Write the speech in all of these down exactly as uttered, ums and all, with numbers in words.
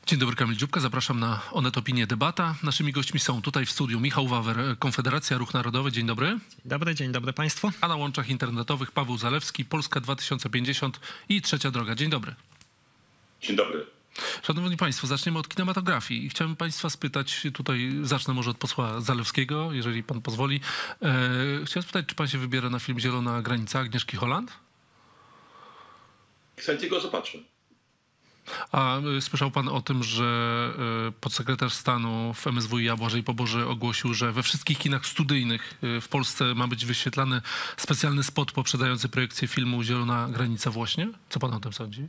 Dzień dobry, Kamil Dziubka. Zapraszam na Onet Opinię Debata. Naszymi gośćmi są tutaj w studiu Michał Wawer, Konfederacja, Ruch Narodowy. Dzień dobry. Dzień dobry, dzień dobry Państwu. A na łączach internetowych Paweł Zalewski, Polska dwa tysiące pięćdziesiąt i Trzecia Droga. Dzień dobry. Dzień dobry. Szanowni Państwo, zaczniemy od kinematografii. I chciałbym Państwa spytać, tutaj zacznę może od posła Zalewskiego, jeżeli Pan pozwoli. E, chciałem spytać, czy Pan się wybiera na film Zielona Granica Agnieszki Holland? Chętnie go zobaczę. A słyszał pan o tym, że podsekretarz stanu w M S W i A Błażej Poboże ogłosił, że we wszystkich kinach studyjnych w Polsce ma być wyświetlany specjalny spot poprzedzający projekcję filmu Zielona Granica właśnie? Co pan o tym sądzi?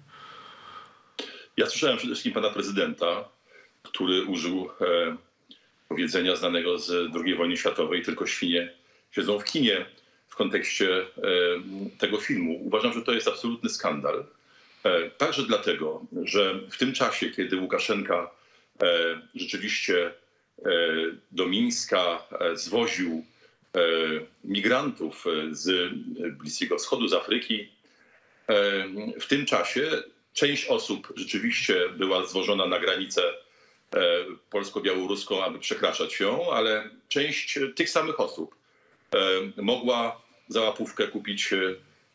Ja słyszałem przede wszystkim pana prezydenta, który użył e, powiedzenia znanego z drugiej wojny światowej: tylko świnie siedzą w kinie, w kontekście e, tego filmu. Uważam, że to jest absolutny skandal. E, także dlatego, że w tym czasie, kiedy Łukaszenka e, rzeczywiście e, do Mińska e, zwoził e, migrantów z Bliskiego Wschodu, z Afryki, e, w tym czasie część osób rzeczywiście była zwożona na granicę e, polsko-białoruską, aby przekraczać ją, ale część tych samych osób e, mogła za łapówkę kupić e,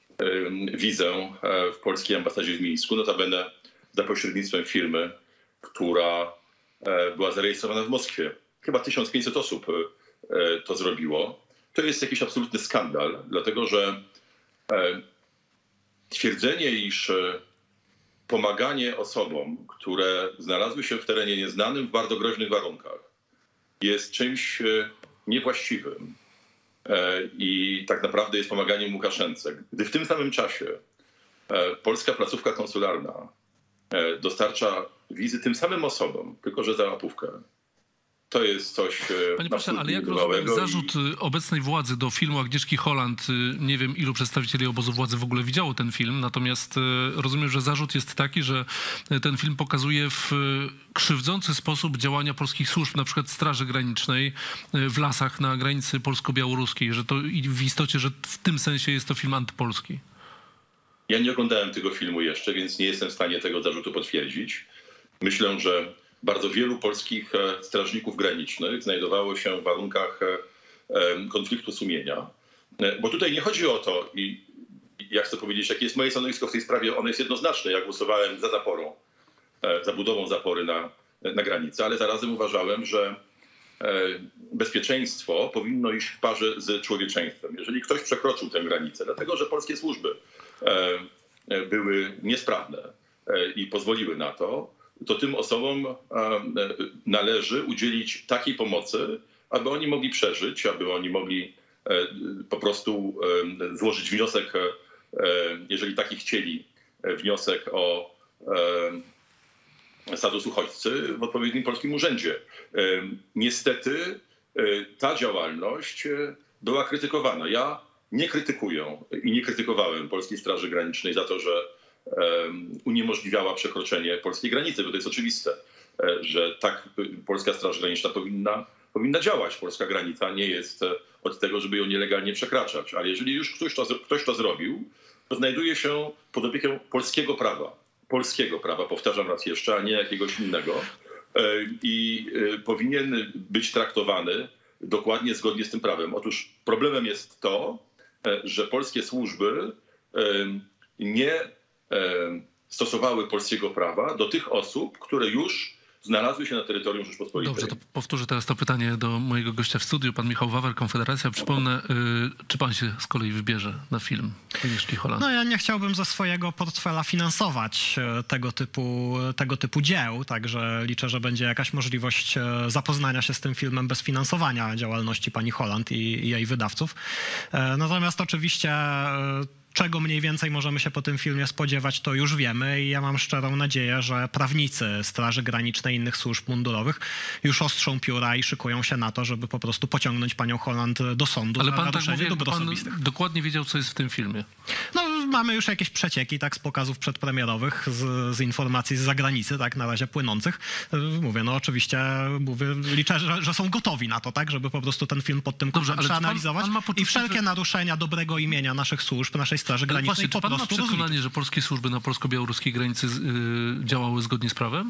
wizę w polskiej ambasadzie w Mińsku, notabene za pośrednictwem firmy, która była zarejestrowana w Moskwie. Chyba tysiąc pięćset osób to zrobiło. To jest jakiś absolutny skandal, dlatego że twierdzenie, iż pomaganie osobom, które znalazły się w terenie nieznanym w bardzo groźnych warunkach, jest czymś niewłaściwym i tak naprawdę jest pomaganiem Łukaszence, gdy w tym samym czasie polska placówka konsularna dostarcza wizy tym samym osobom, tylko że za łapówkę. To jest coś... Panie pośle, ale jak rozumiem zarzut i... obecnej władzy do filmu Agnieszki Holland, nie wiem ilu przedstawicieli obozu władzy w ogóle widziało ten film, natomiast rozumiem, że zarzut jest taki, że ten film pokazuje w krzywdzący sposób działania polskich służb, na przykład Straży Granicznej w lasach na granicy polsko-białoruskiej, że to w istocie, że w tym sensie jest to film antypolski. Ja nie oglądałem tego filmu jeszcze, więc nie jestem w stanie tego zarzutu potwierdzić. Myślę, że bardzo wielu polskich strażników granicznych znajdowało się w warunkach konfliktu sumienia. Bo tutaj nie chodzi o to, i ja chcę powiedzieć, jakie jest moje stanowisko w tej sprawie. Ono jest jednoznaczne. Ja głosowałem za zaporą, za budową zapory na, na granicy, ale zarazem uważałem, że bezpieczeństwo powinno iść w parze z człowieczeństwem. Jeżeli ktoś przekroczył tę granicę, dlatego że polskie służby były niesprawne i pozwoliły na to, to tym osobom należy udzielić takiej pomocy, aby oni mogli przeżyć, aby oni mogli po prostu złożyć wniosek, jeżeli taki chcieli, wniosek o status uchodźcy w odpowiednim polskim urzędzie. Niestety ta działalność była krytykowana. Ja nie krytykuję i nie krytykowałem Polskiej Straży Granicznej za to, że uniemożliwiała przekroczenie polskiej granicy, bo to jest oczywiste, że tak Polska Straż Graniczna powinna, powinna działać. Polska granica nie jest od tego, żeby ją nielegalnie przekraczać, ale jeżeli już ktoś to, ktoś to zrobił, to znajduje się pod opieką polskiego prawa. Polskiego prawa, powtarzam raz jeszcze, a nie jakiegoś innego. I powinien być traktowany dokładnie zgodnie z tym prawem. Otóż problemem jest to, że polskie służby nie stosowały polskiego prawa do tych osób, które już znalazły się na terytorium Rzeczpospolitej. Dobrze, to powtórzę teraz to pytanie do mojego gościa w studiu, pan Michał Wawer, Konfederacja. Przypomnę, yy, czy pan się z kolei wybierze na film Agnieszki Holland? No ja nie chciałbym ze swojego portfela finansować tego typu, tego typu dzieł, także liczę, że będzie jakaś możliwość zapoznania się z tym filmem bez finansowania działalności pani Holland i, i jej wydawców. Natomiast oczywiście czego mniej więcej możemy się po tym filmie spodziewać, to już wiemy i ja mam szczerą nadzieję, że prawnicy Straży Granicznej i innych służb mundurowych już ostrzą pióra i szykują się na to, żeby po prostu pociągnąć panią Holland do sądu. Ale pan tak mówi, dóbr pan dokładnie wiedział, co jest w tym filmie. No mamy już jakieś przecieki, tak, z pokazów przedpremierowych, z, z informacji z zagranicy, tak, na razie płynących. Mówię, no oczywiście mówię, liczę, że, że są gotowi na to, tak, żeby po prostu ten film pod tym kątem przeanalizować i wszelkie naruszenia dobrego imienia naszych służb, naszej Straży Granicznej po czy pan prostu ma przekonanie, że polskie służby na polsko-białoruskiej granicy yy, działały zgodnie z prawem?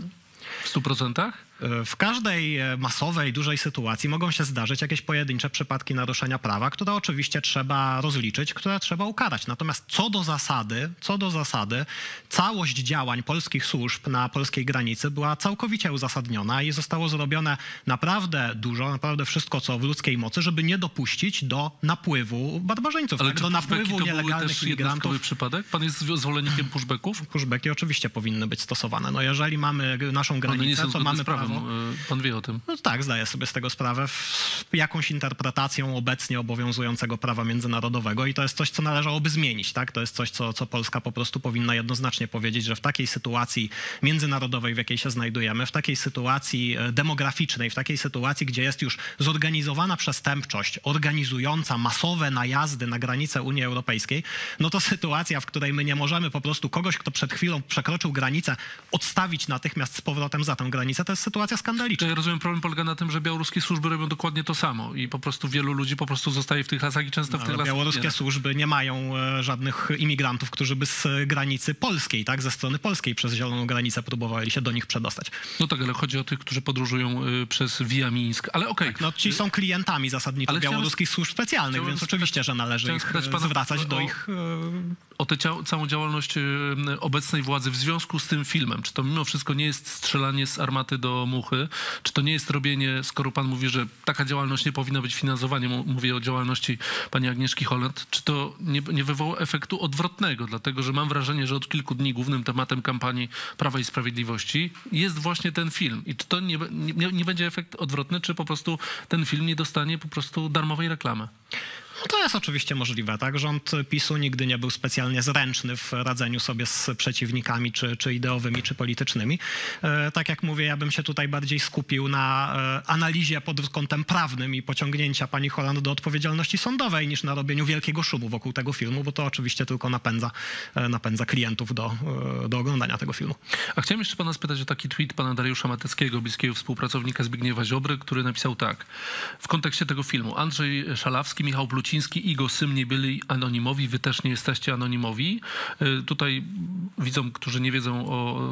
W stu procentach? W każdej masowej, dużej sytuacji mogą się zdarzyć jakieś pojedyncze przypadki naruszenia prawa, które oczywiście trzeba rozliczyć, które trzeba ukarać. Natomiast co do zasady, co do zasady, całość działań polskich służb na polskiej granicy była całkowicie uzasadniona i zostało zrobione naprawdę dużo, naprawdę wszystko, co w ludzkiej mocy, żeby nie dopuścić do napływu barbarzyńców, Ale tak, czy do napływu to nielegalnych też imigrantów. Przypadek? Pan jest zwolennikiem pushbacków? Pushbacki oczywiście powinny być stosowane. No jeżeli mamy naszą granicę, to mamy prawo... Pan wie o tym. No tak, zdaję sobie z tego sprawę. Jakąś interpretacją obecnie obowiązującego prawa międzynarodowego i to jest coś, co należałoby zmienić, tak? To jest coś, co, co Polska po prostu powinna jednoznacznie powiedzieć, że w takiej sytuacji międzynarodowej, w jakiej się znajdujemy, w takiej sytuacji demograficznej, w takiej sytuacji, gdzie jest już zorganizowana przestępczość organizująca masowe najazdy na granicę Unii Europejskiej, no to sytuacja, w której my nie możemy po prostu kogoś, kto przed chwilą przekroczył granicę, odstawić natychmiast z powrotem za tę granicę, to jest sytuacja skandaliczna. Ja rozumiem, problem polega na tym, że białoruskie służby robią dokładnie to samo i po prostu wielu ludzi po prostu zostaje w tych lasach i często no, w tych lasach białoruskie nie. służby nie mają e, żadnych imigrantów, którzy by z granicy polskiej, tak, ze strony polskiej przez zieloną granicę próbowali się do nich przedostać. No tak, ale chodzi o tych, którzy podróżują y, przez Via Mińsk, ale okej. Okay. Tak, no ci są klientami zasadniczo ale białoruskich chciałem, służb specjalnych, więc oczywiście, że należy ich zwracać do o, ich... E, o tę całą działalność obecnej władzy w związku z tym filmem. Czy to mimo wszystko nie jest strzelanie z armaty do muchy? Czy to nie jest robienie, skoro pan mówi, że taka działalność nie powinna być finansowana, mówię o działalności pani Agnieszki Holland, czy to nie, nie wywoła efektu odwrotnego? Dlatego, że mam wrażenie, że od kilku dni głównym tematem kampanii Prawa i Sprawiedliwości jest właśnie ten film. I czy to nie, nie, nie będzie efekt odwrotny, czy po prostu ten film nie dostanie po prostu darmowej reklamy? No to jest oczywiście możliwe, tak? Rząd PiSu nigdy nie był specjalnie zręczny w radzeniu sobie z przeciwnikami, czy, czy ideowymi, czy politycznymi. E, tak jak mówię, ja bym się tutaj bardziej skupił na e, analizie pod kątem prawnym i pociągnięcia pani Holland do odpowiedzialności sądowej, niż na robieniu wielkiego szumu wokół tego filmu, bo to oczywiście tylko napędza, e, napędza klientów do, e, do oglądania tego filmu. A chciałem jeszcze pana spytać o taki tweet pana Dariusza Mateckiego, bliskiego współpracownika Zbigniewa Ziobry, który napisał tak. W kontekście tego filmu Andrzej Szalawski, Michał Pluciński i go syn nie byli anonimowi, wy też nie jesteście anonimowi. Tutaj widzom, którzy nie wiedzą, o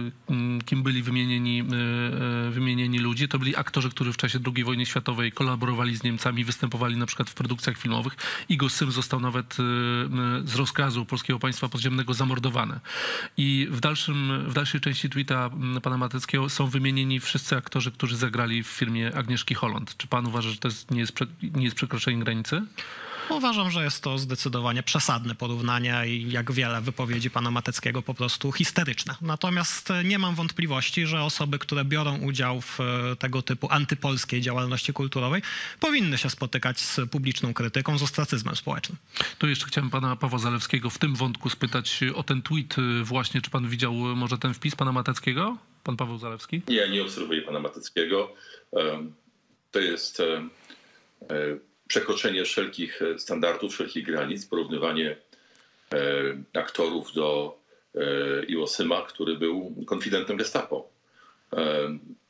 kim byli wymienieni, wymienieni ludzie, to byli aktorzy, którzy w czasie drugiej wojny światowej kolaborowali z Niemcami, występowali na przykład w produkcjach filmowych. Igor Sym został nawet z rozkazu Polskiego Państwa Podziemnego zamordowany. I w, dalszym, w dalszej części tweeta pana Mateckiego są wymienieni wszyscy aktorzy, którzy zagrali w filmie Agnieszki Holland. Czy pan uważa, że to jest, nie, jest, nie jest przekroczenie granicy? Uważam, że jest to zdecydowanie przesadne porównanie i jak wiele wypowiedzi pana Mateckiego po prostu histeryczne. Natomiast nie mam wątpliwości, że osoby, które biorą udział w tego typu antypolskiej działalności kulturowej, powinny się spotykać z publiczną krytyką, z ostracyzmem społecznym. Tu jeszcze chciałem pana Pawła Zalewskiego w tym wątku spytać o ten tweet właśnie. Czy pan widział może ten wpis pana Mateckiego? Pan Paweł Zalewski? Nie, nie obserwuję pana Mateckiego. To jest przekroczenie wszelkich standardów, wszelkich granic, porównywanie e, aktorów do e, Iwo Syma, który był konfidentem Gestapo. E,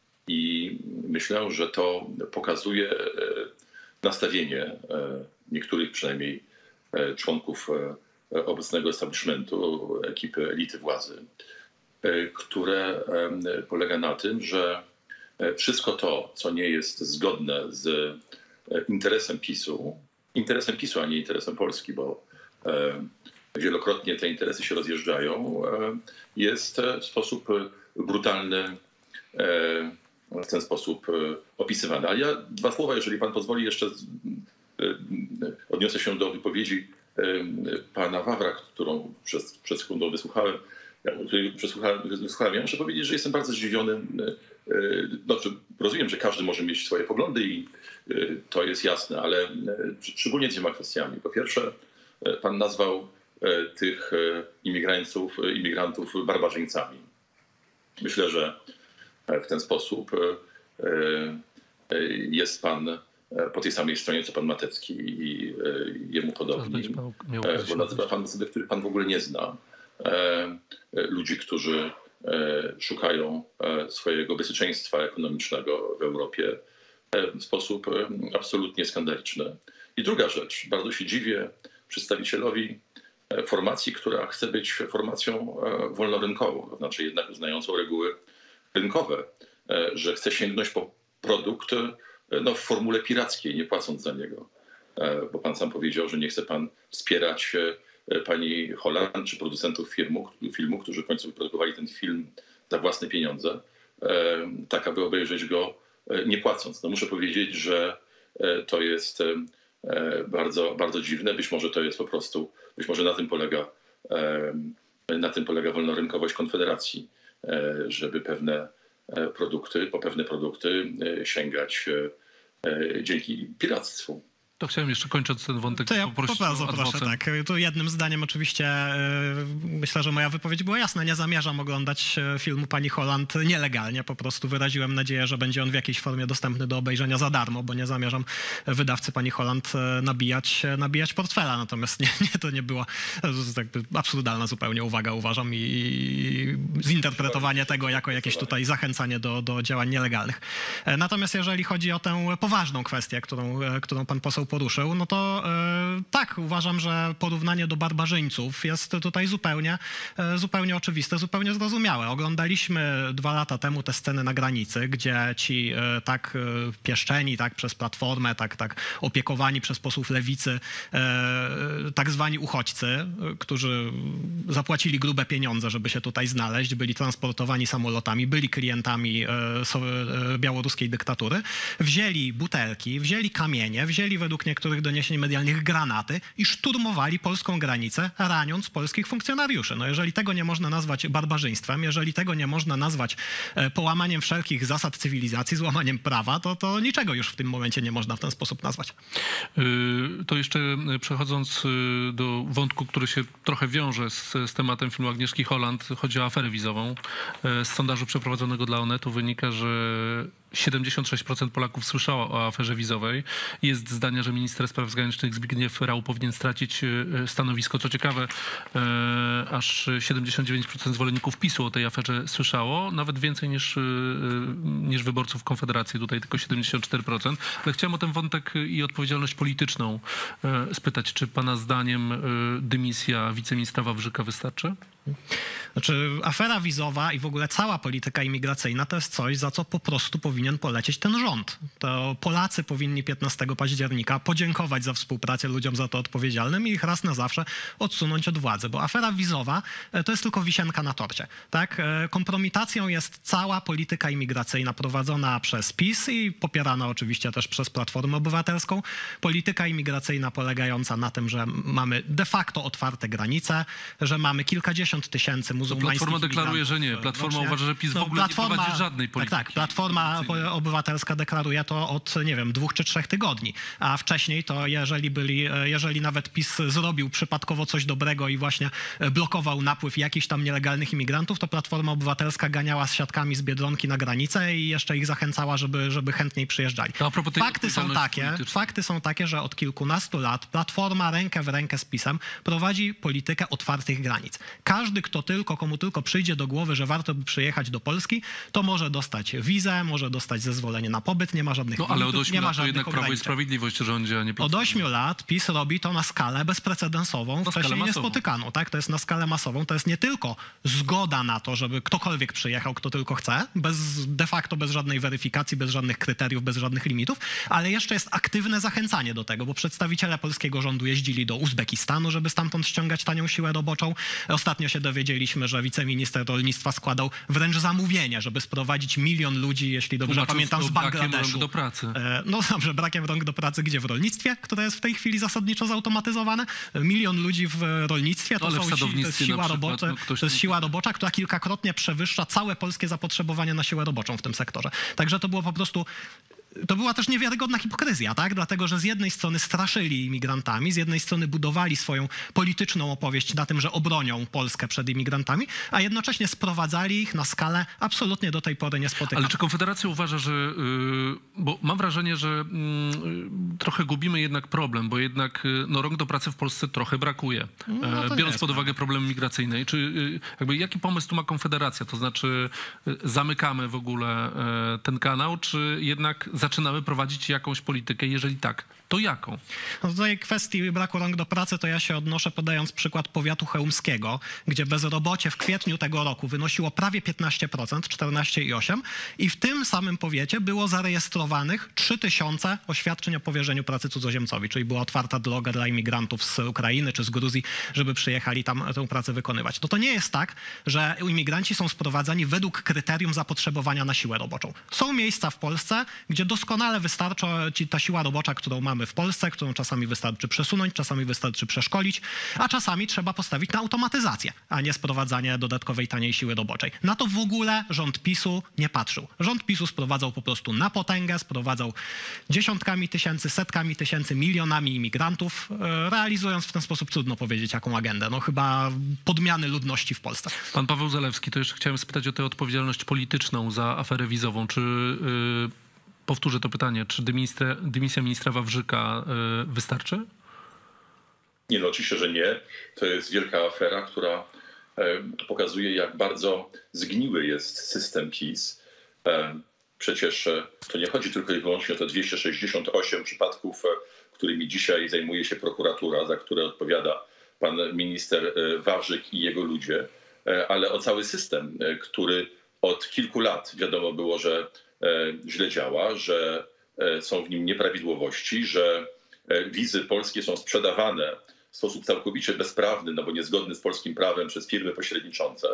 I myślę, że to pokazuje e, nastawienie e, niektórych przynajmniej e, członków e, obecnego establishmentu, ekipy elity władzy, e, które e, polega na tym, że wszystko to, co nie jest zgodne z interesem PiSu, interesem PiSu, a nie interesem Polski, bo e, wielokrotnie te interesy się rozjeżdżają, e, jest w sposób brutalny e, w ten sposób e, opisywany. Ale ja dwa słowa, jeżeli pan pozwoli, jeszcze e, odniosę się do wypowiedzi e, pana Wawra, którą przez, przed sekundą wysłuchałem. Ja, wysłuchałem, wysłuchałem. Ja muszę powiedzieć, że jestem bardzo zdziwiony. Dobrze, rozumiem, że każdy może mieć swoje poglądy i to jest jasne, ale szczególnie dwiema kwestiami. Po pierwsze, pan nazwał tych imigrantów, imigrantów barbarzyńcami. Myślę, że w ten sposób jest pan po tej samej stronie, co pan Matecki i jemu podobni, bo nazywa pan osoby, których pan w ogóle nie zna. Ludzi, którzy szukają swojego bezpieczeństwa ekonomicznego w Europie w sposób absolutnie skandaliczny. I druga rzecz, bardzo się dziwię przedstawicielowi formacji, która chce być formacją wolnorynkową, to znaczy jednak uznającą reguły rynkowe, że chce sięgnąć po produkt no, w formule pirackiej, nie płacąc za niego. Bo pan sam powiedział, że nie chce pan wspierać pani Holland czy producentów filmu, filmu, którzy w końcu wyprodukowali ten film za własne pieniądze, tak aby obejrzeć go nie płacąc. No muszę powiedzieć, że to jest bardzo, bardzo dziwne. Być może to jest po prostu, być może na tym polega, na tym polega wolnorynkowość Konfederacji, żeby pewne produkty, po pewne produkty sięgać dzięki piractwu. To chciałem jeszcze, kończąc ten wątek, to ja poprosić bardzo o proszę, tak. To jednym zdaniem oczywiście yy, myślę, że moja wypowiedź była jasna. Nie zamierzam oglądać filmu pani Holland nielegalnie. Po prostu wyraziłem nadzieję, że będzie on w jakiejś formie dostępny do obejrzenia za darmo, bo nie zamierzam wydawcy pani Holland nabijać, nabijać portfela. Natomiast nie, nie, to nie była jakby absurdalna zupełnie uwaga, uważam, i, i zinterpretowanie tego jako jakieś tutaj zachęcanie do, do działań nielegalnych. Natomiast jeżeli chodzi o tę poważną kwestię, którą, którą pan poseł poruszył, no to e, tak, uważam, że porównanie do barbarzyńców jest tutaj zupełnie, e, zupełnie oczywiste, zupełnie zrozumiałe. Oglądaliśmy dwa lata temu te sceny na granicy, gdzie ci e, tak e, pieszczeni, tak przez Platformę, tak, tak opiekowani przez posłów lewicy, e, tak zwani uchodźcy, e, którzy zapłacili grube pieniądze, żeby się tutaj znaleźć, byli transportowani samolotami, byli klientami e, so, e, białoruskiej dyktatury, wzięli butelki, wzięli kamienie, wzięli według niektórych doniesień medialnych granaty i szturmowali polską granicę, raniąc polskich funkcjonariuszy. No jeżeli tego nie można nazwać barbarzyństwem, jeżeli tego nie można nazwać połamaniem wszelkich zasad cywilizacji, złamaniem prawa, to, to niczego już w tym momencie nie można w ten sposób nazwać. To jeszcze przechodząc do wątku, który się trochę wiąże z, z tematem filmu Agnieszki Holland, chodzi o aferę wizową. Z sondażu przeprowadzonego dla Onetu wynika, że siedemdziesiąt sześć procent Polaków słyszało o aferze wizowej. Jest zdania, że minister spraw zagranicznych Zbigniew Rau powinien stracić stanowisko. Co ciekawe, aż siedemdziesiąt dziewięć procent zwolenników PiSu o tej aferze słyszało. Nawet więcej niż, niż wyborców Konfederacji. Tutaj tylko siedemdziesiąt cztery procent. Ale chciałem o ten wątek i odpowiedzialność polityczną spytać. Czy pana zdaniem dymisja wiceministra Wawrzyka wystarczy? Znaczy, afera wizowa i w ogóle cała polityka imigracyjna to jest coś, za co po prostu powinien polecieć ten rząd. To Polacy powinni piętnastego października podziękować za współpracę ludziom za to odpowiedzialnym i ich raz na zawsze odsunąć od władzy, bo afera wizowa to jest tylko wisienka na torcie. Tak? Kompromitacją jest cała polityka imigracyjna prowadzona przez PiS i popierana oczywiście też przez Platformę Obywatelską. Polityka imigracyjna polegająca na tym, że mamy de facto otwarte granice, że mamy kilkadziesiąt tysięcy muzułmańskich Platforma deklaruje, że nie. Platforma rocznie. uważa, że PiS w no, ogóle platforma, nie prowadzi żadnej polityki. Tak, tak. Platforma Obywatelska deklaruje to od, nie wiem, dwóch czy trzech tygodni. A wcześniej to jeżeli byli, jeżeli nawet PiS zrobił przypadkowo coś dobrego i właśnie blokował napływ jakichś tam nielegalnych imigrantów, to Platforma Obywatelska ganiała z siatkami z Biedronki na granicę i jeszcze ich zachęcała, żeby, żeby chętniej przyjeżdżali. Fakty są takie, fakty są takie, że od kilkunastu lat Platforma rękę w rękę z PiS-em prowadzi politykę otwartych granic. Każdy, kto tylko, komu tylko przyjdzie do głowy, że warto by przyjechać do Polski, to może dostać wizę, może dostać zezwolenie na pobyt, nie ma żadnych No ale od ośmiu lat to jednak Prawo i ograniczeń. Sprawiedliwość rządzi, a nie Platforma. Od ośmiu lat PiS robi to na skalę bezprecedensową, wcześniej niespotykaną. Tak? To jest na skalę masową. To jest nie tylko zgoda na to, żeby ktokolwiek przyjechał, kto tylko chce, bez, de facto bez żadnej weryfikacji, bez żadnych kryteriów, bez żadnych limitów, ale jeszcze jest aktywne zachęcanie do tego, bo przedstawiciele polskiego rządu jeździli do Uzbekistanu, żeby stamtąd ściągać tanią siłę roboczą. Ostatnio się dowiedzieliśmy, że wiceminister rolnictwa składał wręcz zamówienie, żeby sprowadzić milion ludzi, jeśli dobrze Tłumaczył pamiętam, z Bangladeszu. brakiem rąk do pracy. No dobrze, brakiem rąk do pracy gdzie? W rolnictwie, które jest w tej chwili zasadniczo zautomatyzowane. Milion ludzi w rolnictwie to, no, są, to jest siła przykład, robocza, no, ktoś to jest siła robocza, która kilkakrotnie przewyższa całe polskie zapotrzebowanie na siłę roboczą w tym sektorze. Także to było po prostu... To była też niewiarygodna hipokryzja, tak? Dlatego, że z jednej strony straszyli imigrantami, z jednej strony budowali swoją polityczną opowieść na tym, że obronią Polskę przed imigrantami, a jednocześnie sprowadzali ich na skalę absolutnie do tej pory niespotykaną. Ale czy Konfederacja uważa, że... Yy, bo mam wrażenie, że yy, trochę gubimy jednak problem, bo jednak yy, no, rąk do pracy w Polsce trochę brakuje. No, yy, biorąc pod uwagę problemy migracyjne. Czy yy, jakby jaki pomysł tu ma Konfederacja? To znaczy yy, zamykamy w ogóle yy, ten kanał, czy jednak zaczynamy prowadzić jakąś politykę? Jeżeli tak, to jaką? No do tej kwestii braku rąk do pracy to ja się odnoszę, podając przykład powiatu chełmskiego, gdzie bezrobocie w kwietniu tego roku wynosiło prawie piętnaście procent, czternaście przecinek osiem procent i w tym samym powiecie było zarejestrowanych trzy tysiące oświadczeń o powierzeniu pracy cudzoziemcowi, czyli była otwarta droga dla imigrantów z Ukrainy czy z Gruzji, żeby przyjechali tam tę pracę wykonywać. No to nie jest tak, że imigranci są sprowadzani według kryterium zapotrzebowania na siłę roboczą. Są miejsca w Polsce, gdzie doskonale wystarcza ci ta siła robocza, którą mamy w Polsce, którą czasami wystarczy przesunąć, czasami wystarczy przeszkolić, a czasami trzeba postawić na automatyzację, a nie sprowadzanie dodatkowej taniej siły roboczej. Na to w ogóle rząd PiSu nie patrzył. Rząd PiSu sprowadzał po prostu na potęgę, sprowadzał dziesiątkami tysięcy, setkami tysięcy, milionami imigrantów, realizując w ten sposób, trudno powiedzieć, jaką agendę. No chyba podmiany ludności w Polsce. Pan Paweł Zalewski, to jeszcze chciałem spytać o tę odpowiedzialność polityczną za aferę wizową. Czy, yy, powtórzę to pytanie, czy dymisja, dymisja ministra Wawrzyka yy, wystarczy? Nie, no oczywiście, że nie. To jest wielka afera, która pokazuje, jak bardzo zgniły jest system PiS. Przecież to nie chodzi tylko i wyłącznie o te dwieście sześćdziesiąt osiem przypadków, którymi dzisiaj zajmuje się prokuratura, za które odpowiada pan minister Wawrzyk i jego ludzie, ale o cały system, który od kilku lat wiadomo było, że źle działa, że są w nim nieprawidłowości, że wizy polskie są sprzedawane w sposób całkowicie bezprawny, no bo niezgodny z polskim prawem przez firmy pośredniczące.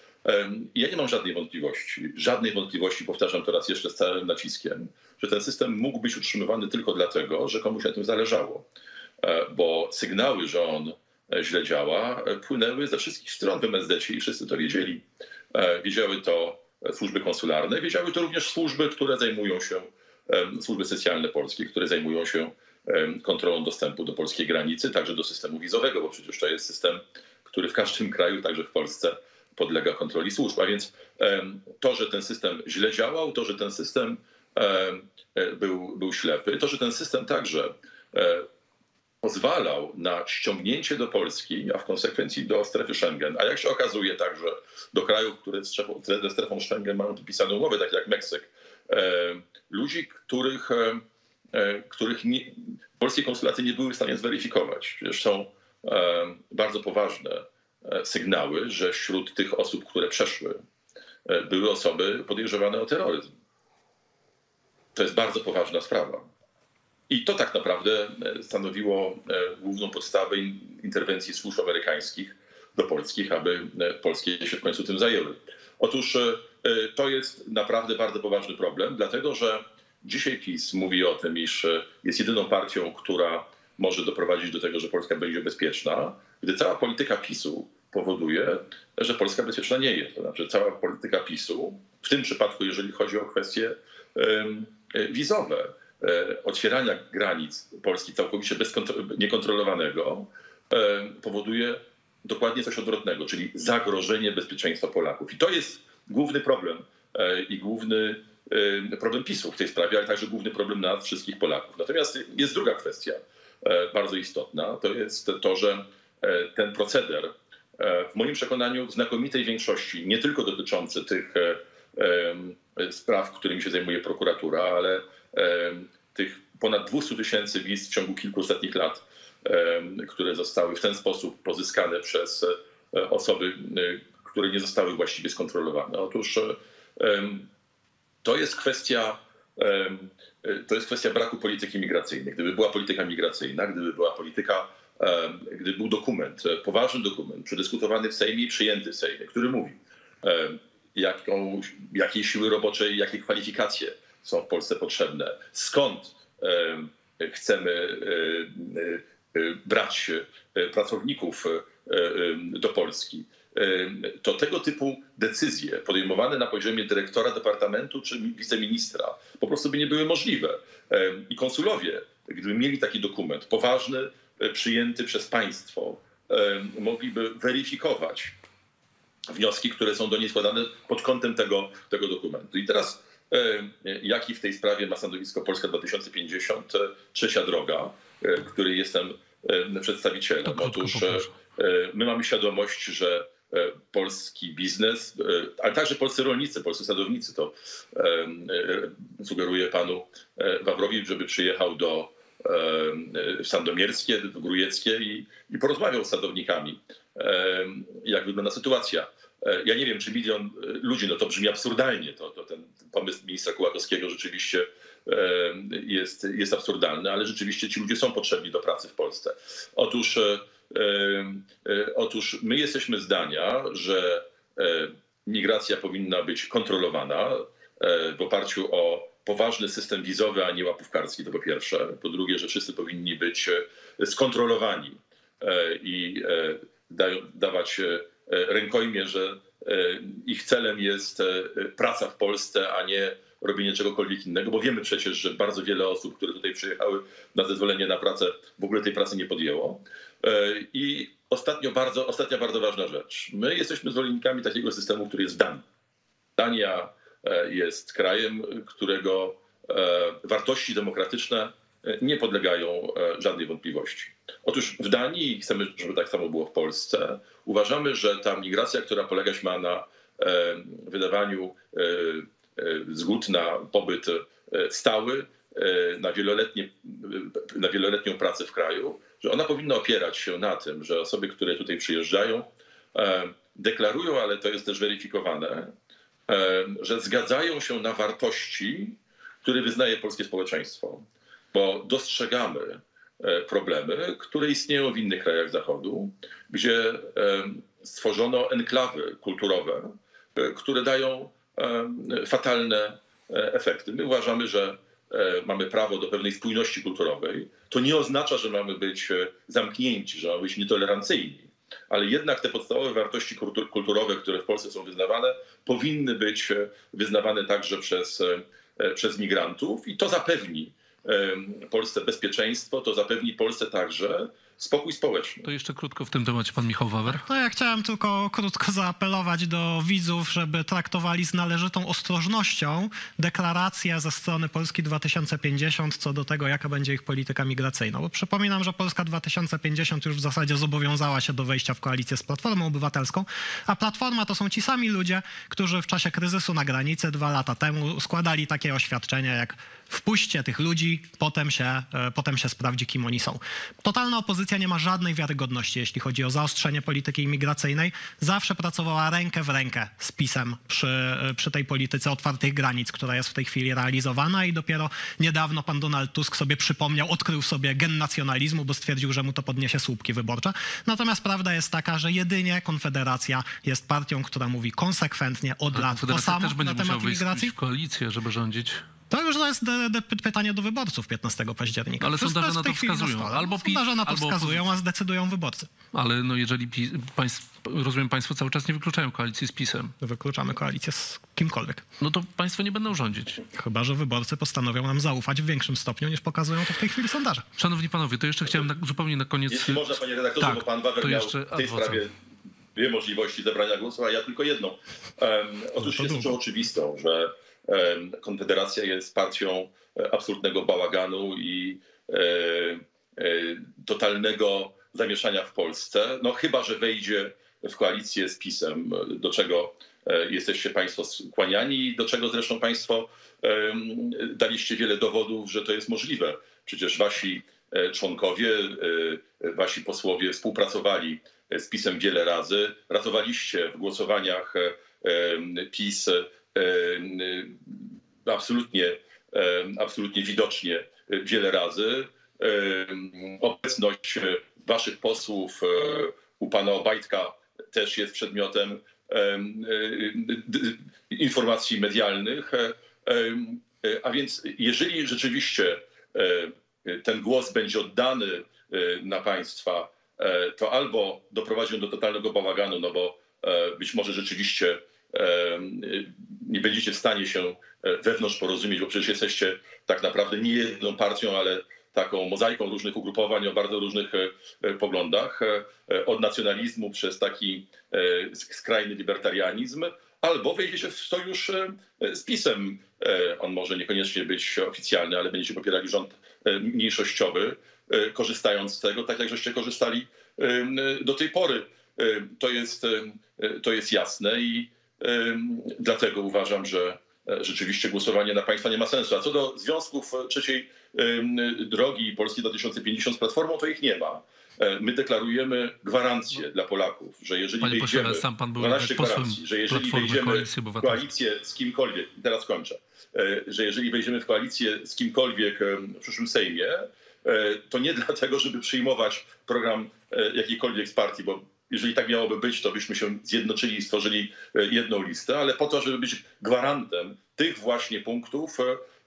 Ja nie mam żadnej wątpliwości, żadnej wątpliwości, powtarzam to raz jeszcze z całym naciskiem, że ten system mógł być utrzymywany tylko dlatego, że komuś na tym zależało. Bo sygnały, że on źle działa, płynęły ze wszystkich stron w em es zecie i wszyscy to wiedzieli. Wiedziały to służby konsularne, wiedziały to również służby, które zajmują się, służby specjalne polskie, które zajmują się kontrolą dostępu do polskiej granicy, także do systemu wizowego, bo przecież to jest system, który w każdym kraju, także w Polsce, podlega kontroli służb. A więc to, że ten system źle działał, to, że ten system był, był ślepy, to, że ten system także pozwalał na ściągnięcie do Polski, a w konsekwencji do strefy Schengen, a jak się okazuje także do krajów, które ze strefą Schengen mają podpisane umowy, tak jak Meksyk, ludzi, których których nie, polskie konsulaty nie były w stanie zweryfikować. Przecież są e, bardzo poważne sygnały, że wśród tych osób, które przeszły, e, były osoby podejrzewane o terroryzm. To jest bardzo poważna sprawa. I to tak naprawdę stanowiło e, główną podstawę interwencji służb amerykańskich do polskich, aby polskie się w końcu tym zajęły. Otóż e, to jest naprawdę bardzo poważny problem, dlatego że dzisiaj PiS mówi o tym, iż jest jedyną partią, która może doprowadzić do tego, że Polska będzie bezpieczna, gdy cała polityka PiSu powoduje, że Polska bezpieczna nie jest. To znaczy cała polityka PiSu, w tym przypadku jeżeli chodzi o kwestie wizowe, otwierania granic Polski całkowicie niekontrolowanego, powoduje dokładnie coś odwrotnego, czyli zagrożenie bezpieczeństwa Polaków. I to jest główny problem i główny problem PiSu w tej sprawie, ale także główny problem nas wszystkich Polaków. Natomiast jest druga kwestia bardzo istotna, to jest to, że ten proceder w moim przekonaniu w znakomitej większości, nie tylko dotyczący tych spraw, którymi się zajmuje prokuratura, ale tych ponad dwieście tysięcy wiz w ciągu kilku ostatnich lat, które zostały w ten sposób pozyskane przez osoby, które nie zostały właściwie skontrolowane. Otóż to jest kwestia, to jest kwestia braku polityki migracyjnej. Gdyby była polityka migracyjna, gdyby była polityka, gdyby był dokument, poważny dokument, przedyskutowany w Sejmie i przyjęty w Sejmie, który mówi, jaką, jakiej siły roboczej, jakie kwalifikacje są w Polsce potrzebne, skąd chcemy brać pracowników do Polski, to tego typu decyzje podejmowane na poziomie dyrektora departamentu czy wiceministra po prostu by nie były możliwe. I konsulowie, gdyby mieli taki dokument poważny, przyjęty przez państwo, mogliby weryfikować wnioski, które są do niej składane pod kątem tego, tego dokumentu. I teraz jaki w tej sprawie ma stanowisko Polska dwa tysiące pięćdziesiąt, trzecia droga, której jestem przedstawicielem. Otóż my mamy świadomość, że polski biznes, ale także polscy rolnicy, polscy sadownicy. To sugeruję panu Wawrowi, żeby przyjechał do w Sandomierskie, w Grójeckie i, i porozmawiał z sadownikami, jak wygląda sytuacja. Ja nie wiem, czy milion ludzi, no to brzmi absurdalnie, to, to ten pomysł ministra Kołakowskiego rzeczywiście jest, jest absurdalny, ale rzeczywiście ci ludzie są potrzebni do pracy w Polsce. Otóż, otóż my jesteśmy zdania, że migracja powinna być kontrolowana w oparciu o poważny system wizowy, a nie łapówkarski, to po pierwsze. Po drugie, że wszyscy powinni być skontrolowani i dawać rękojmię, że ich celem jest praca w Polsce, a nie robienie czegokolwiek innego, bo wiemy przecież, że bardzo wiele osób, które tutaj przyjechały na zezwolenie na pracę, w ogóle tej pracy nie podjęło. I ostatnio bardzo, ostatnia bardzo ważna rzecz. My jesteśmy zwolennikami takiego systemu, który jest w Danii. Dania jest krajem, którego wartości demokratyczne nie podlegają żadnej wątpliwości. Otóż w Danii, chcemy, żeby tak samo było w Polsce, uważamy, że ta migracja, która polegać ma na wydawaniu zgód na pobyt stały, na, wieloletnie, na wieloletnią pracę w kraju, że ona powinna opierać się na tym, że osoby, które tutaj przyjeżdżają, deklarują, ale to jest też weryfikowane, że zgadzają się na wartości, które wyznaje polskie społeczeństwo. Bo dostrzegamy problemy, które istnieją w innych krajach Zachodu, gdzie stworzono enklawy kulturowe, które dają fatalne efekty. My uważamy, że mamy prawo do pewnej spójności kulturowej. To nie oznacza, że mamy być zamknięci, że mamy być nietolerancyjni, ale jednak te podstawowe wartości kulturowe, które w Polsce są wyznawane, powinny być wyznawane także przez, przez migrantów i to zapewni Polsce bezpieczeństwo, to zapewni Polsce także spokój społeczny. To jeszcze krótko w tym temacie pan Michał Wawer. No ja chciałem tylko krótko zaapelować do widzów, żeby traktowali z należytą ostrożnością deklaracje ze strony Polski dwa tysiące pięćdziesiąt co do tego, jaka będzie ich polityka migracyjna. Bo przypominam, że Polska dwa tysiące pięćdziesiąt już w zasadzie zobowiązała się do wejścia w koalicję z Platformą Obywatelską, a Platforma to są ci sami ludzie, którzy w czasie kryzysu na granicy dwa lata temu składali takie oświadczenia jak wpuśćcie tych ludzi, potem się, potem się sprawdzi, kim oni są. Totalna opozycja nie ma żadnej wiarygodności, jeśli chodzi o zaostrzenie polityki imigracyjnej. Zawsze pracowała rękę w rękę z PiS-em przy, przy tej polityce otwartych granic, która jest w tej chwili realizowana i dopiero niedawno pan Donald Tusk sobie przypomniał, odkrył sobie gen nacjonalizmu, bo stwierdził, że mu to podniesie słupki wyborcze. Natomiast prawda jest taka, że jedynie Konfederacja jest partią, która mówi konsekwentnie od lat to samo na temat imigracji. W koalicję, żeby rządzić. To już jest de, de, pytanie do wyborców piętnastego października. Ale sondaże na to wskazują. Na albo PiS, sondaże na to albo wskazują, opozycja. A zdecydują wyborcy. Ale no jeżeli PiS, państw, rozumiem, państwo cały czas nie wykluczają koalicji z PiS-em. Wykluczamy koalicję z kimkolwiek. No to państwo nie będą rządzić. Chyba że wyborcy postanowią nam zaufać w większym stopniu, niż pokazują to w tej chwili sondaże. Szanowni panowie, to jeszcze chciałem na, zupełnie na koniec... Jeśli można, panie redaktorze, tak, bo pan Wawer miał w tej sprawie dwie możliwości zabrania głosu, a ja tylko jedną. Um, otóż jest rzeczą oczywistą, że Konfederacja jest partią absolutnego bałaganu i e, e, totalnego zamieszania w Polsce. No chyba że wejdzie w koalicję z PiS-em, do czego e, jesteście państwo skłaniani i do czego zresztą państwo e, daliście wiele dowodów, że to jest możliwe. Przecież wasi e, członkowie, e, wasi posłowie współpracowali z PiS-em wiele razy. Ratowaliście w głosowaniach e, PiS absolutnie, absolutnie widocznie wiele razy. Obecność waszych posłów u pana Obajtka też jest przedmiotem informacji medialnych. A więc jeżeli rzeczywiście ten głos będzie oddany na państwa, to albo doprowadzi on do totalnego bałaganu, no bo być może rzeczywiście nie będziecie w stanie się wewnątrz porozumieć, bo przecież jesteście tak naprawdę nie jedną partią, ale taką mozaiką różnych ugrupowań o bardzo różnych poglądach, od nacjonalizmu przez taki skrajny libertarianizm, albo wejdziecie w sojusz z PiS-em. On może niekoniecznie być oficjalny, ale będziecie popierali rząd mniejszościowy, korzystając z tego, tak jak żeście korzystali do tej pory. To jest, to jest jasne i dlatego uważam, że rzeczywiście głosowanie na państwa nie ma sensu. A co do związków trzeciej drogi Polski dwa tysiące pięćdziesiąt z Platformą, to ich nie ma. My deklarujemy gwarancję dla Polaków, że jeżeli Panie wejdziemy, pośle, sam pan był dwanaście gwarancji, że jeżeli wejdziemy w koalicję z kimkolwiek, i teraz kończę, że jeżeli wejdziemy w koalicję z kimkolwiek w przyszłym Sejmie, to nie dlatego, żeby przyjmować program jakiejkolwiek z partii, bo jeżeli tak miałoby być, to byśmy się zjednoczyli i stworzyli jedną listę, ale po to, żeby być gwarantem tych właśnie punktów,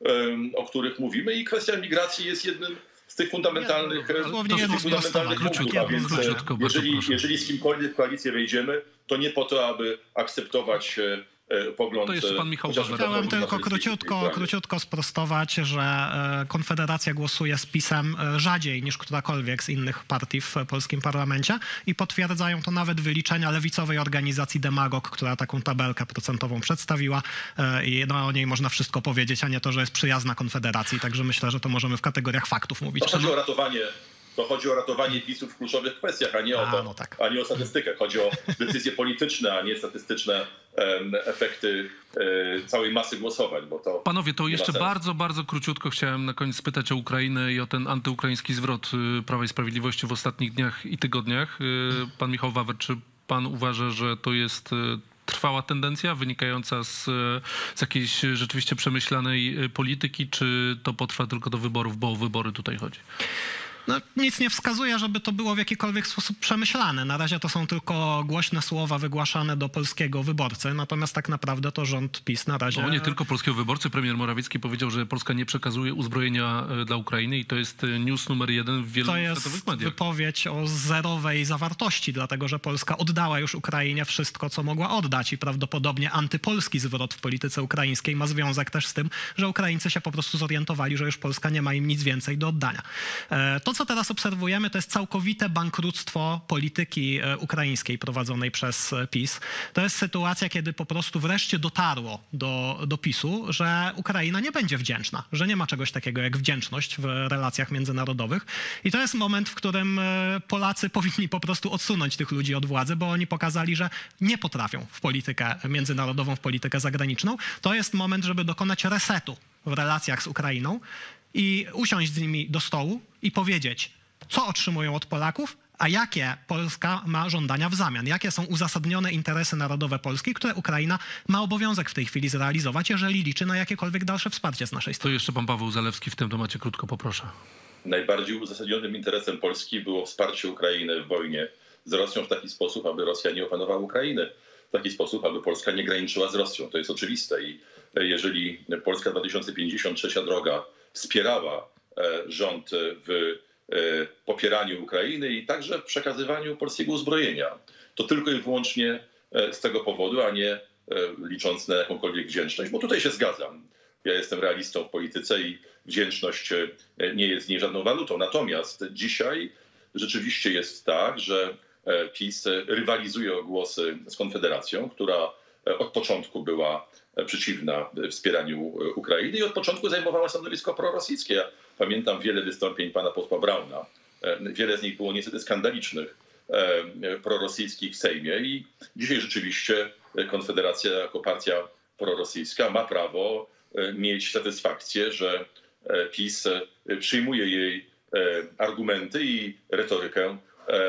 o których mówimy, i kwestia migracji jest jednym z tych fundamentalnych, ja, tych fundamentalnych punktów. A więc jeżeli, jeżeli z kimkolwiek w koalicję wejdziemy, to nie po to, aby akceptować pogląd. To jeszcze pan Michał Wawer. Chciałem tylko króciutko, króciutko sprostować, że Konfederacja głosuje z PiS-em rzadziej niż którakolwiek z innych partii w polskim parlamencie i potwierdzają to nawet wyliczenia lewicowej organizacji Demagog, która taką tabelkę procentową przedstawiła i no, o niej można wszystko powiedzieć, a nie to, że jest przyjazna Konfederacji. Także myślę, że to możemy w kategoriach faktów mówić. To chodzi o ratowanie To chodzi o ratowanie PiS-u w kluczowych kwestiach, a nie o to, a, no tak. a nie o statystykę. Chodzi o decyzje polityczne, a nie statystyczne um, efekty um, całej masy głosowań. Bo to Panowie, to jeszcze bardzo, bardzo króciutko chciałem na koniec spytać o Ukrainę i o ten antyukraiński zwrot Prawa i Sprawiedliwości w ostatnich dniach i tygodniach. Pan Michał Wawer, czy pan uważa, że to jest trwała tendencja wynikająca z, z jakiejś rzeczywiście przemyślanej polityki, czy to potrwa tylko do wyborów, bo o wybory tutaj chodzi? No, nic nie wskazuje, żeby to było w jakikolwiek sposób przemyślane. Na razie to są tylko głośne słowa wygłaszane do polskiego wyborcy, natomiast tak naprawdę to rząd PiS na razie... No nie tylko polskiego wyborcy. Premier Morawiecki powiedział, że Polska nie przekazuje uzbrojenia dla Ukrainy i to jest news numer jeden w wielu światowych mediach. To jest wypowiedź o zerowej zawartości, dlatego że Polska oddała już Ukrainie wszystko, co mogła oddać i prawdopodobnie antypolski zwrot w polityce ukraińskiej ma związek też z tym, że Ukraińcy się po prostu zorientowali, że już Polska nie ma im nic więcej do oddania. To, co teraz obserwujemy, to jest całkowite bankructwo polityki ukraińskiej prowadzonej przez PiS. To jest sytuacja, kiedy po prostu wreszcie dotarło do, do PiSu, że Ukraina nie będzie wdzięczna, że nie ma czegoś takiego jak wdzięczność w relacjach międzynarodowych. I to jest moment, w którym Polacy powinni po prostu odsunąć tych ludzi od władzy, bo oni pokazali, że nie potrafią w politykę międzynarodową, w politykę zagraniczną. To jest moment, żeby dokonać resetu w relacjach z Ukrainą i usiąść z nimi do stołu i powiedzieć, co otrzymują od Polaków, a jakie Polska ma żądania w zamian. Jakie są uzasadnione interesy narodowe Polski, które Ukraina ma obowiązek w tej chwili zrealizować, jeżeli liczy na jakiekolwiek dalsze wsparcie z naszej strony. To jeszcze pan Paweł Zalewski w tym temacie krótko poproszę. Najbardziej uzasadnionym interesem Polski było wsparcie Ukrainy w wojnie z Rosją w taki sposób, aby Rosja nie opanowała Ukrainy. W taki sposób, aby Polska nie graniczyła z Rosją. To jest oczywiste i jeżeli Polska dwa tysiące pięćdziesiąt, trzecia droga wspierała rząd w popieraniu Ukrainy i także w przekazywaniu polskiego uzbrojenia, to tylko i wyłącznie z tego powodu, a nie licząc na jakąkolwiek wdzięczność, bo tutaj się zgadzam. Ja jestem realistą w polityce i wdzięczność nie jest nie żadną walutą. Natomiast dzisiaj rzeczywiście jest tak, że PiS rywalizuje o głosy z Konfederacją, która od początku była przeciwna wspieraniu Ukrainy i od początku zajmowała stanowisko prorosyjskie. Ja pamiętam wiele wystąpień pana posła Brauna. Wiele z nich było niestety skandalicznych, prorosyjskich w Sejmie i dzisiaj rzeczywiście Konfederacja jako partia prorosyjska ma prawo mieć satysfakcję, że PiS przyjmuje jej argumenty i retorykę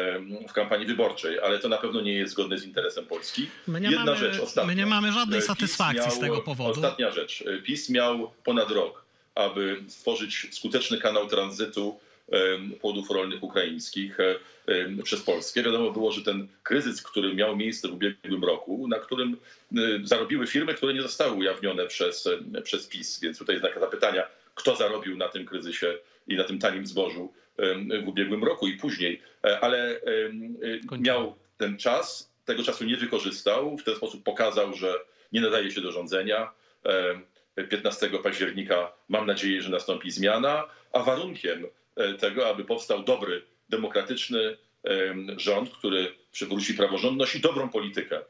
w kampanii wyborczej, ale to na pewno nie jest zgodne z interesem Polski. My nie, Jedna mamy, rzecz, ostatnia. My nie mamy żadnej satysfakcji miał, z tego powodu. Ostatnia rzecz. PiS miał ponad rok, aby stworzyć skuteczny kanał tranzytu płodów rolnych ukraińskich przez Polskę. Wiadomo było, że ten kryzys, który miał miejsce w ubiegłym roku, na którym zarobiły firmy, które nie zostały ujawnione przez, przez PiS. Więc tutaj jest znak zapytania, kto zarobił na tym kryzysie i na tym tanim zbożu w ubiegłym roku i później. Ale miał ten czas, tego czasu nie wykorzystał, w ten sposób pokazał, że nie nadaje się do rządzenia. piętnastego października mam nadzieję, że nastąpi zmiana, a warunkiem tego, aby powstał dobry, demokratyczny rząd, który przywróci praworządność i dobrą politykę,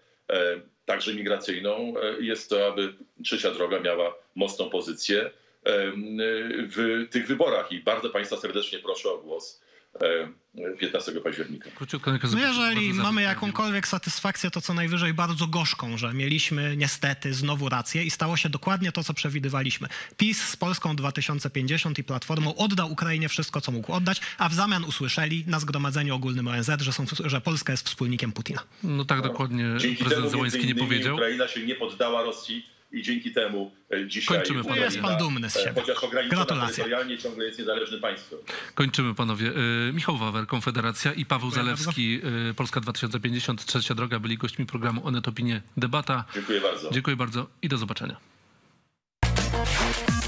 także migracyjną, jest to, aby trzecia droga miała mocną pozycję w tych wyborach. I bardzo państwa serdecznie proszę o głos piętnastego października. No jeżeli mamy jakąkolwiek satysfakcję, to co najwyżej bardzo gorzką, że mieliśmy niestety znowu rację i stało się dokładnie to, co przewidywaliśmy. PiS z Polską dwa tysiące pięćdziesiąt i Platformą oddał Ukrainie wszystko, co mógł oddać, a w zamian usłyszeli na Zgromadzeniu Ogólnym O N Z, że, są, że Polska jest wspólnikiem Putina. No tak dokładnie Dzięki prezydent temu, Zełański nie powiedział. Ukraina się nie poddała Rosji i dzięki temu dzisiaj Kończymy, Ukraina, jest pan dumny z siebie. chociaż ograniczona Gratulacje. terytorialnie, ciągle jest niezależnym państwem. Kończymy, panowie. Michał Wawer, Konfederacja, i Paweł Dziękuję Zalewski, bardzo. Polska dwa tysiące pięćdziesiąt, Trzecia Droga, byli gośćmi programu Onet Opinie Debata. Dziękuję bardzo. Dziękuję bardzo i do zobaczenia.